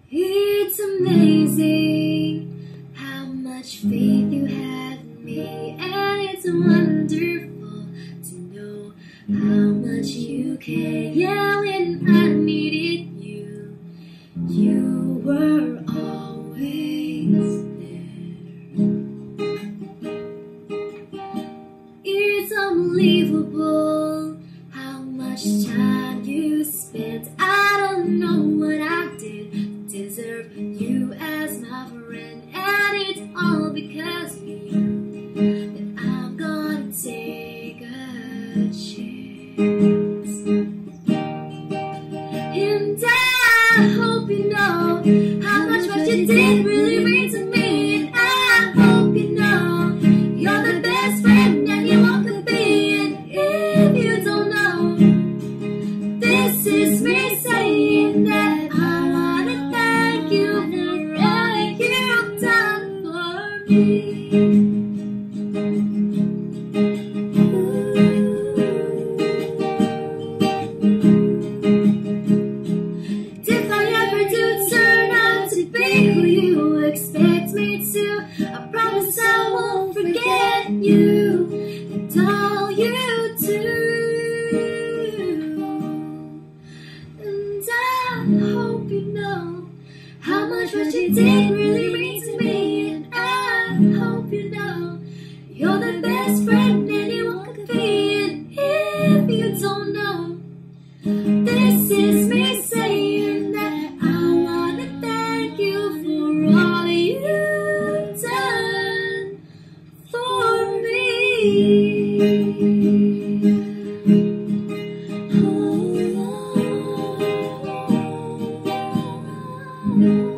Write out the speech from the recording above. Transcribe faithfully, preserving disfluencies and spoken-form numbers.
It's amazing how much faith you have in me, and it's wonderful to know how much you care. Yeah, when I needed you, you were always there. It's unbelievable how much time you spent. I don't know what I did to deserve you as my friend, and it's all because of you that I'm gonna take a chance. And I hope you know how much what you did really mean to me. And I hope you know you're the best friend anyone could be. And if you don't know, this is me saying that I wanna thank you for all you've done for me. If I ever do turn out to be who you expect me to, I promise I won't forget you and all you do. And I hope you know how much what you did really mean to me. And I hope you know you're the best friend anyone could be. And if you don't know, this is me saying that I wanna thank you for all you've done for me. Oh, oh, oh.